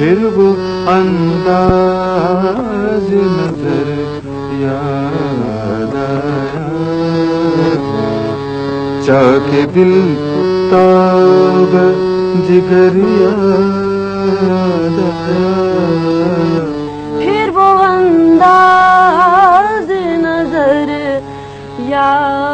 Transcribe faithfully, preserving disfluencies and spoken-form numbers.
फिर वो अंदाज नजर याद आया, चाके दिल ताब जिगर याद आया, फिर वो अंदाज नजर याद